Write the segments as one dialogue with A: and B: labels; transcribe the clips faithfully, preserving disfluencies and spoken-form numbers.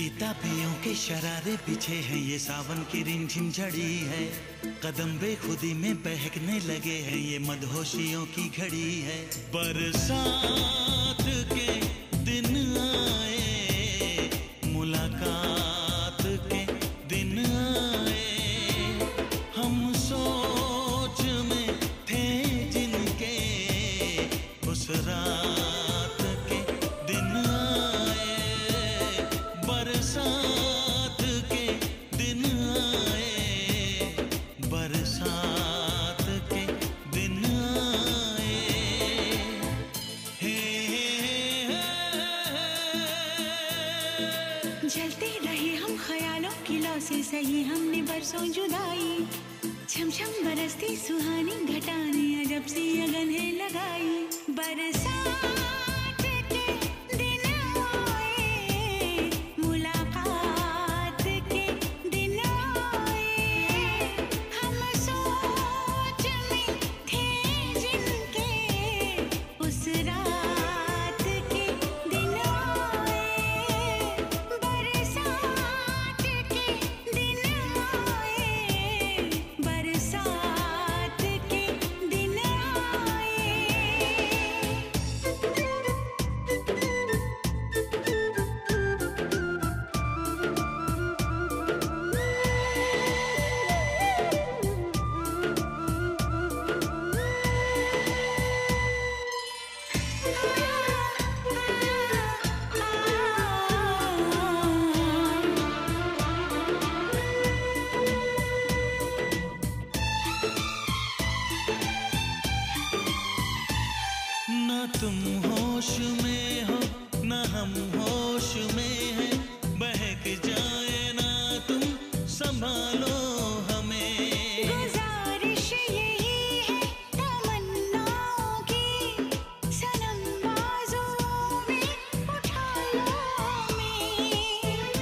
A: तापियों के शरारे पीछे हैं, ये सावन की रिमझिम झड़ी है। कदम बेखुदी में बहकने लगे हैं, ये मदहोशियों की घड़ी है। बरसात के दिन आए, मुलाकात के दिन आए, हम सोच में थे जिनके, उस रात के दिन आए। बरसात के दिन आए, बरसात के दिन आए। हे, हे,
B: जलते रहे हम ख्यालों की लौ से सही हमने बरसों जुदाई। छम छम बरसती सुहानी घटाने अजब सी अगन है लगाई। बरसात के दिन आए, मुलाकात के दिन आए, हम सोच में थे जिनके, उस रात के दिन आए। बरसात के दिन आए, बरसात के दिन आए।
A: ना तुम होश में हो ना हम होश में हैं, बहक जाए ना तुम संभालो हमें।
B: गुजारिश यही है तमन्नाओं की, सनम बाजुओं में उठा लो हमें।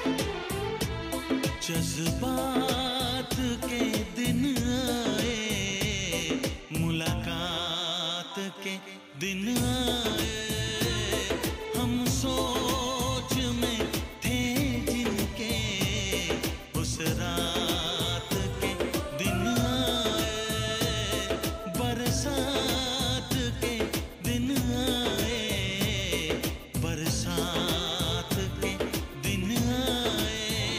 A: जज्बात के दिन आए, मुलाकात के दिन आए, हम सोच में थे जिनके, उस रात के दिन आए। बरसात के दिन आए, बरसात के दिन आए।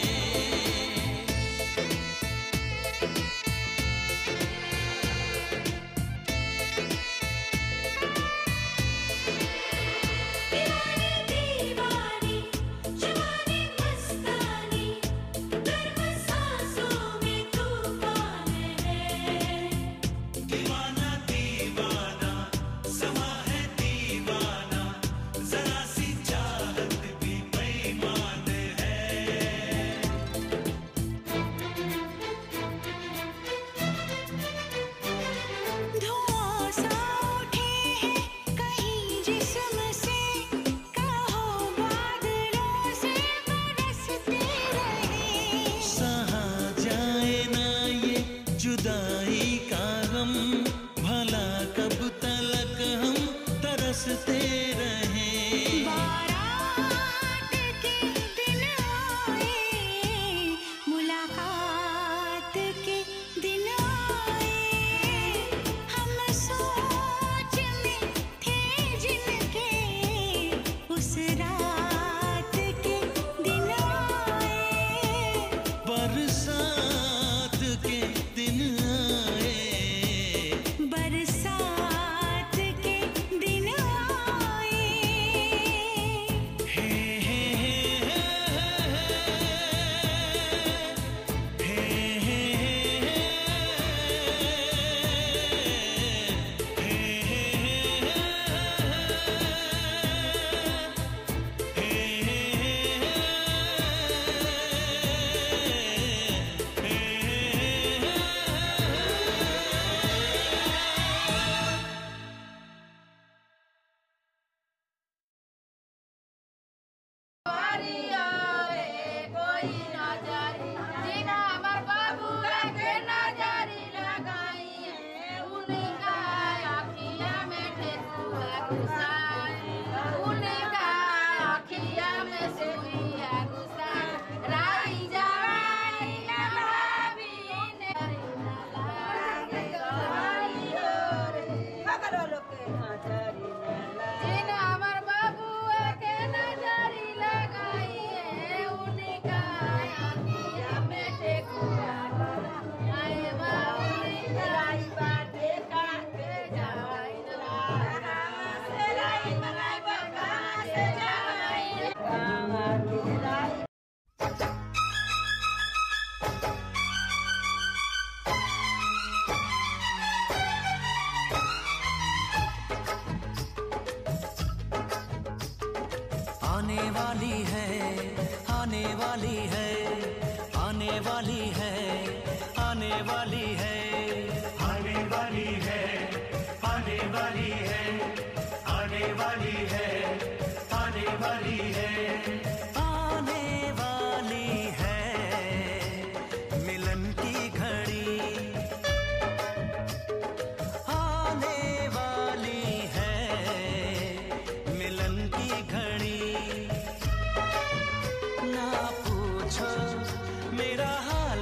B: दीवानी दीवानी जवानी मस्तानी, गर्म सांसों में तूफान है।
A: दीवाना दीवाना समा है दीवाना, जरा सी चाहत भी बेईमान है।
B: धुआं सा उठे हैं कहीं जिस्म से, कहो बादलों से बरसते रहे।
A: सहा जाए ना ये जुदाई का गम, भला कब तलक हम तरसते रहें।
B: बारात के दिन आए, मुलाकात के दिन आए, हम सोच में थे जिनके, उस रात के दिन आए।
A: बरसात के दिन आए,
B: बरसात के दिन आए।
A: हे, हे, हे, हे, हे,
C: उनका अखिया में से
A: वाली है, आने वाली है, आने वाली है, आने वाली है,
C: आने वाली है, आने वाली है, आने वाली है, आने वाली है,
A: आने वाली है मिलन की घड़ी, आने वाली है मिलन की घड़ी। ना पूछो मेरा हाल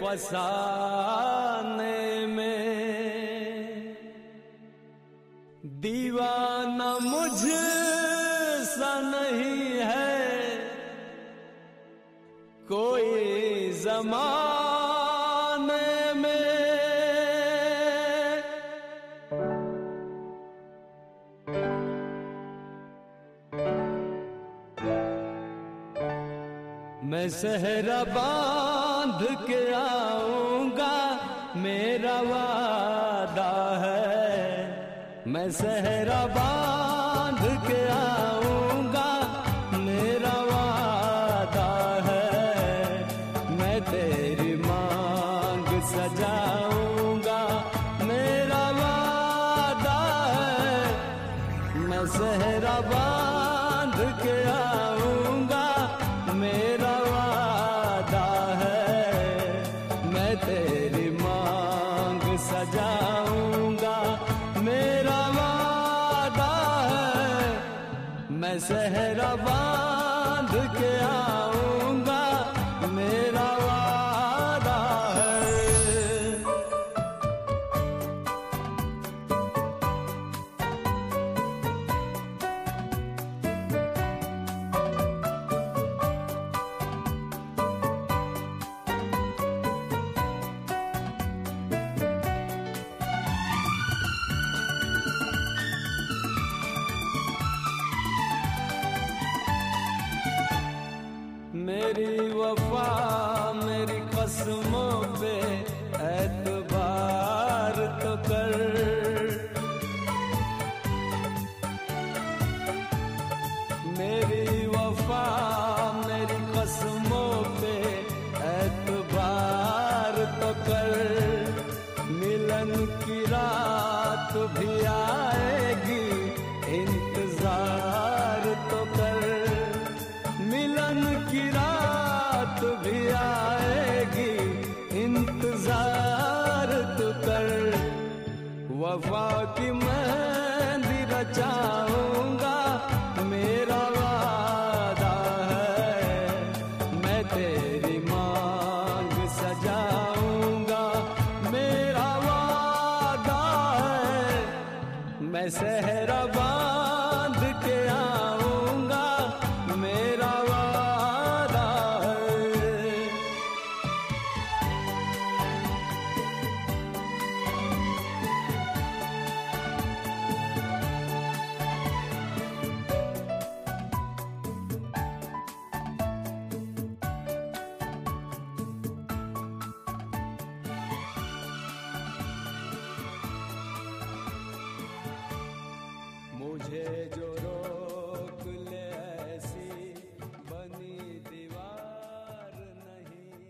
D: फसाने में। दीवाना मुझ सा नहीं है कोई ज़माने में। मैं सहरा बांध के आऊंगा मेरा वादा है। मैं सहरा बांध के आऊंगा मेरा वादा है। मैं तेरी मांग सजाऊंगा मेरा वादा है। मैं सहरा बांध के आऊंगा मेरा वादा है। मैं तेरी मांग सजाऊंगा मेरा वादा है। मैं सहरा बांध के आऊंगा मेरा वादा है। मेरी वफा मेरी कसमों पे एतबार तो कर। मेरी वफा मेरी कसमों पे एतबार तो कर। मिलन की रात भी आएगी इंतजार तो कर। मिलन की रात भी आएगी इंतजार तो कर। वफा की मेहंदी रचाऊंगा मेरा वादा है। मैं तेरी मांग सजाऊंगा मेरा वादा है। मैं सहरा बांध के आऊंगा मेरा वादा है। मुझे जो रोक ले ऐसी बनी दीवार नहीं।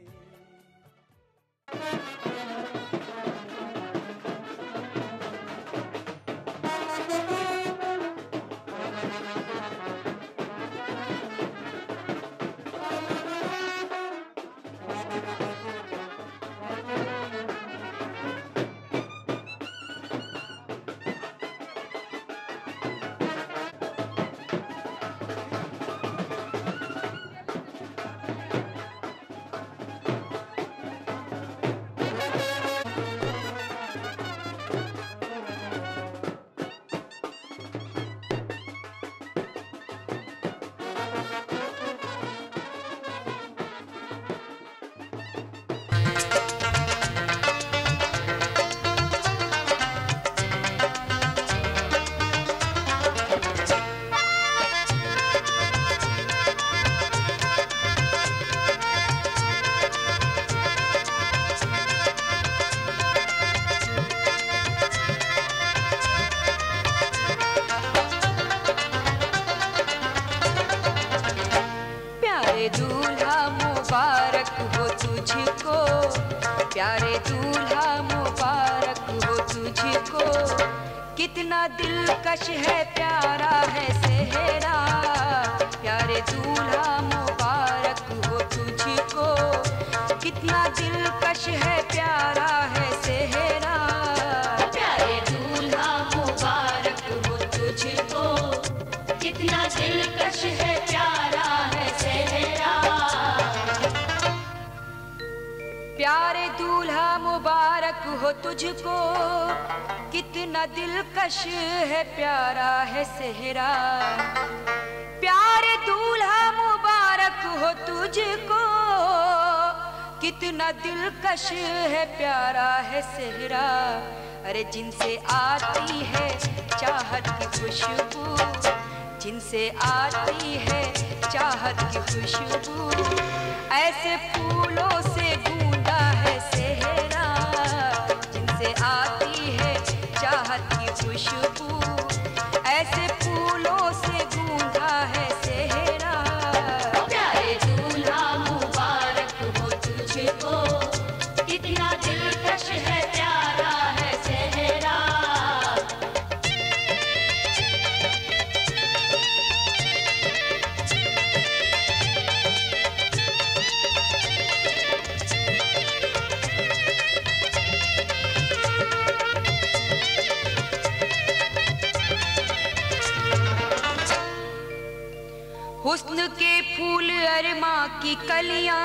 E: प्यारे दूल्हा मुबारक हो तुझको। कितना दिलकश है प्यारा है सेहरा। प्यारे दूल्हा मुबारक हो तुझको। कितना दिलकश है प्यारा है सेहरा।
B: प्यारे दूल्हा मुबारक हो तुझको। कितना दिलकश है प्यारा है सेहरा।
E: प्यारे हो तुझको, कितना दिलकश है प्यारा है सेहरा। प्यारे दूल्हा मुबारक हो तुझको, कितना दिलकश है प्यारा है सेहरा। अरे जिनसे आती है चाहत की खुशबू, जिनसे आती है चाहत की खुशबू, ऐसे फूलों से गूंदा है सेहरा। जिनसे आती है चाहत की खुशबू, ऐसे फूलों से गूंदा है सेहरा।
B: प्यारे दूल्हा मुबारक हो तुझको, कितना दिलकश है प्यारा है सेहरा।
E: हुस्न के फूल अरमा की कलियां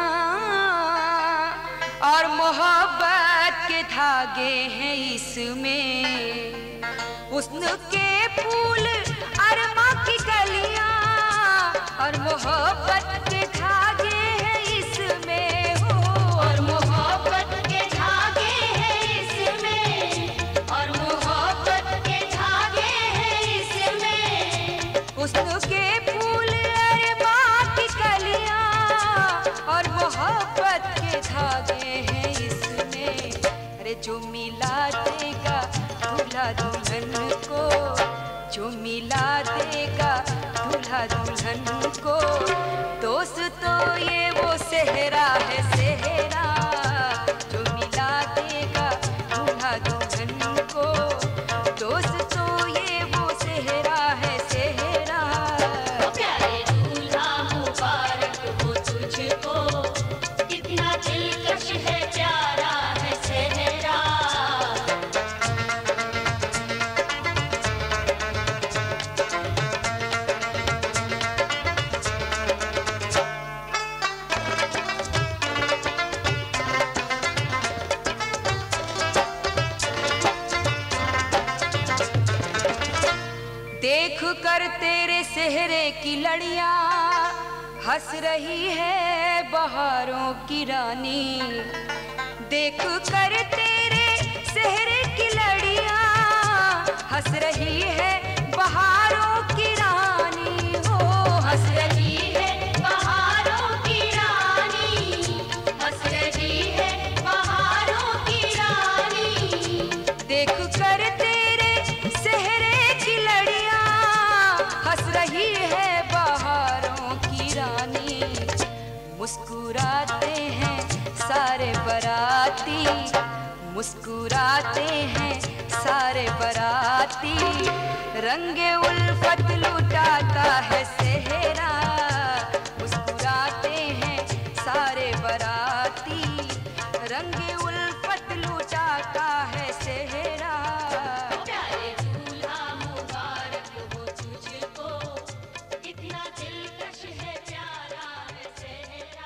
E: और मोहब्बत के धागे हैं इसमें। हुस्न के फूल अरमा की कलियां और मोहब्बत के धागे हैं इसमें। हो
B: और मोहब्बत के धागे हैं इसमें, और मोहब्बत के धागे हैं इसमें।
E: हुस्न के फूल अरमा की कलियां और मोहब्बत के धागे हैं इसमें। अरे जो मिला देगा दूल्हा दुल्हन को, जो मिला देगा दूल्हा दुल्हन को, दोस्त तो ये वो सेहरा है सेहरा। जो मिला देगा दूल्हा दुल्हन को, दोस्त तो ये वो सेहरा है सेहरा।
B: प्यारे दूल्हा मुबारक हो तुझको, कितना दिलकश है प्यारा है सेहरा।
E: देख कर तेरे सेहरे की लड़ियां हंस रही है बहारों की रानी। देख कर तेरे सेहरे की लड़ियां हंस रही है बहारों की रानी। हो
B: हंस रही है बहारों की रानी, हंस रही है बहारों की रानी।
E: देख कर तेरे सेहरे की लड़ियां हंस रही है बहारों की रानी। मुस्कुराते हैं सारे बराती, मुस्कुराते हैं सारे बराती। रंगे उल्फत लुटाता है सेहरा, मुस्कुराते हैं सारे बराती। रंगे उल्फत लुटाता है सेहरा।
B: प्यारे दूल्हा मुबारक हो तुझको, कितना दिलकश है प्यारा है सेहरा।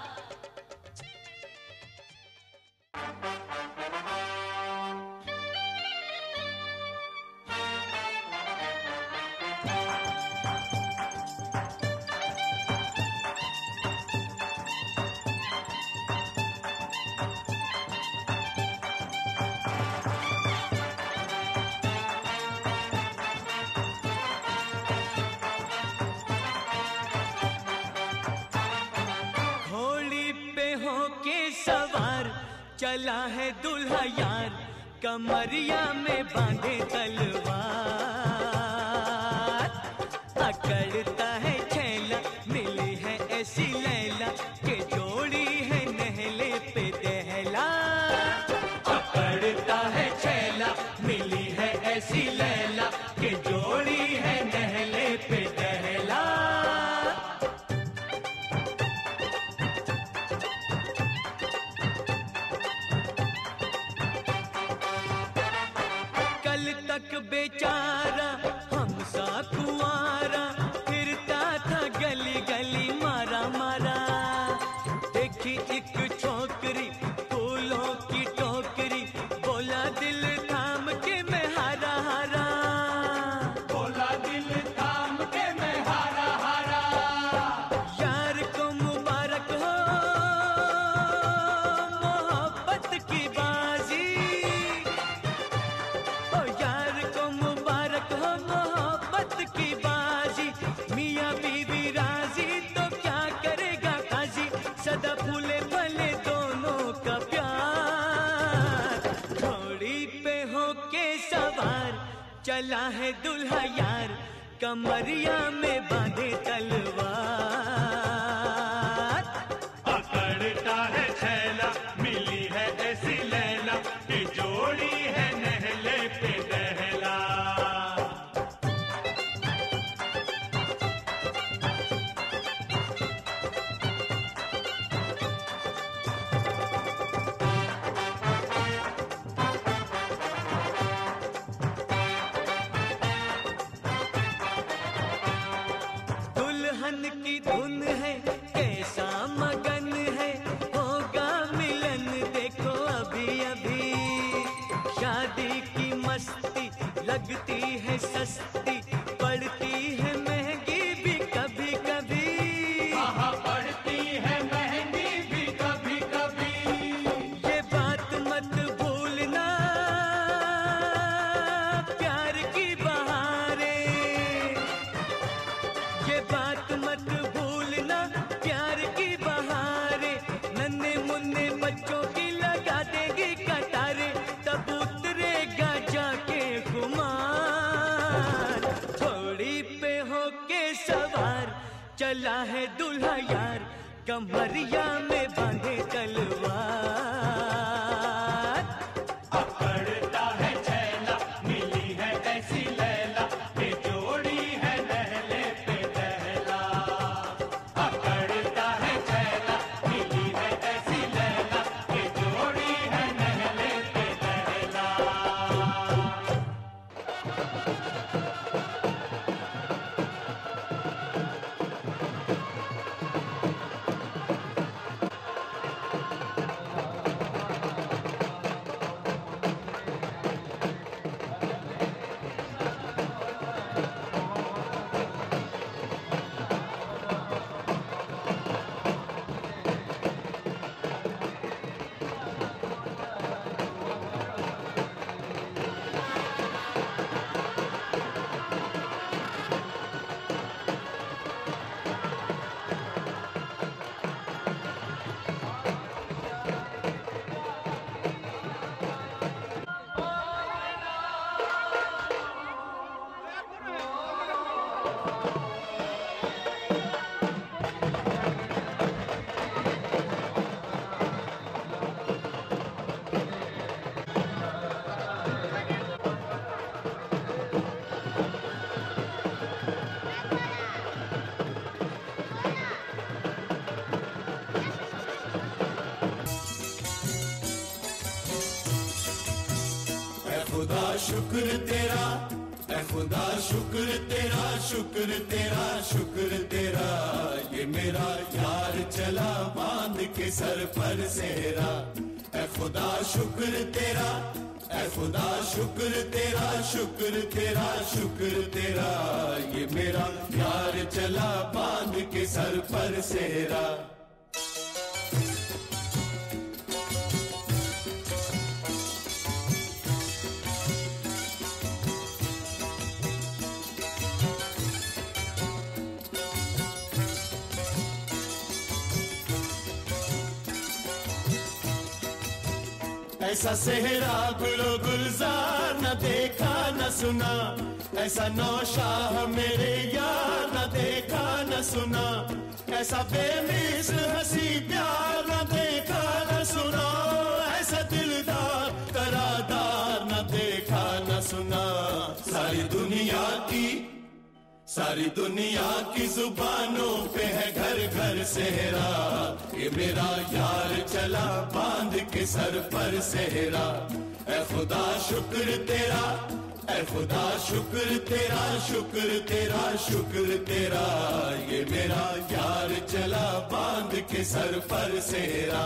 D: घोड़ी पे होके सवार चला है दूल्हा यार, कमरिया में बांधे तलवार। अकड़ता है छैला, मिली है ऐसी लैला, के जोड़ी है नहले पे दहला। अकड़ता है छैला, मिली है ऐसी लैला, के जोड़ी है नहले पे दहला। कल तक बेचारा चला है दुल्हा यार, कमरिया में बांधे तलवार।
C: पकड़ता है छैला, मिली है ऐसी लैला, कि जोड़ी है नहले पे दहला।
D: दुल्हन की धुन है कैसा मगन है, होगा मिलन देखो अभी अभी। शादी की मस्ती लगती है सस्ती, पड़ती है महंगी भी कभी कभी।
C: कहाँ पड़ती है महंगी भी कभी कभी।
D: ये बात मत भूलना, प्यार की बहारें। ये बात मत भूलना, प्यार की बहारें। नन्हे मुन्ने बच्चों की लगा देगी कतारें, तब उतरेगा जाके खुमार। घोड़ी पे होके सवार चला है दुल्हा यार, कमरिया में बांधे तलवार।
C: पकड़ता है छैला, मिली है ऐसी लैला, कि जोड़ी है नहले पे दहला। पकड़ता है छैला, मिली है ऐसी लैला, कि जोड़ी है नहले पे दहला। खुदा शुक्र तेरा, ऐ खुदा शुक्र तेरा, शुक्र तेरा, शुक्र तेरा। ये मेरा यार चला बांध के सर पर सेहरा। ऐ खुदा शुक्र तेरा, ऐ खुदा शुक्र तेरा, शुक्र तेरा, शुक्र तेरा। ये मेरा यार चला बांध के सर पर सेहरा। ऐसा सेहरा गुलो गुलजार न देखा न सुना, ऐसा नौशाह मेरे यार न देखा न सुना। ऐसा बेमिसल हंसी प्यार न देखा न सुना, ऐसा दिलदार करादार न देखा न सुना। सारी दुनिया की, सारी दुनिया की जुबानों पे है घर घर सेहरा। ये मेरा यार चला बांध के सर पर सेहरा। ऐ खुदा शुक्र तेरा, ऐ खुदा शुक्र तेरा, शुक्र तेरा, शुक्र तेरा। ये मेरा यार चला बांध के सर पर सेहरा।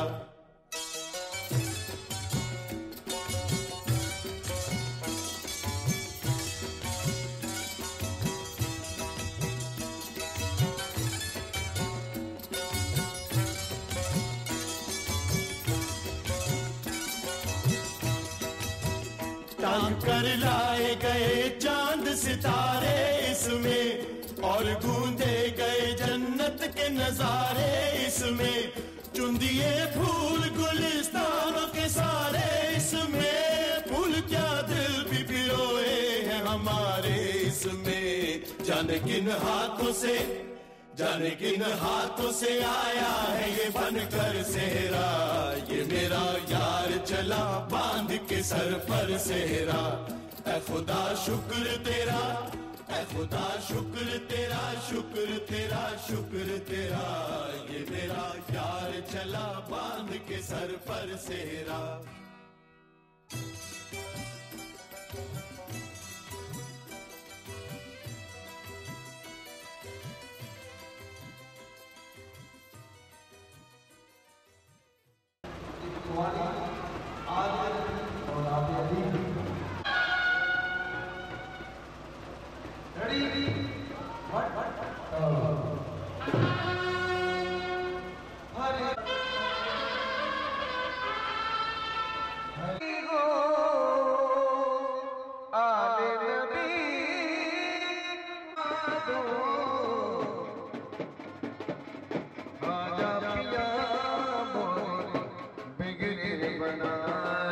C: तान कर लाए गए चांद सितारे इसमें, और गूंजे गए जन्नत के नजारे इसमें। चुन दिए फूल गुलिस्तानों के सारे इसमें, फूल क्या दिल भी पिरोए हैं हमारे जाने किन हाथों से, जाने किन हाथों से आया है ये बनकर सेहरा। ये मेरा यार चला बांध के सर पर सेहरा। ऐ खुदा शुक्र तेरा, ऐ खुदा शुक्र तेरा, शुक्र तेरा, शुक्र तेरा। ये मेरा यार चला बांध के सर पर सेहरा।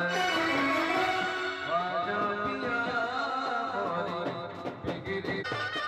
F: Biggie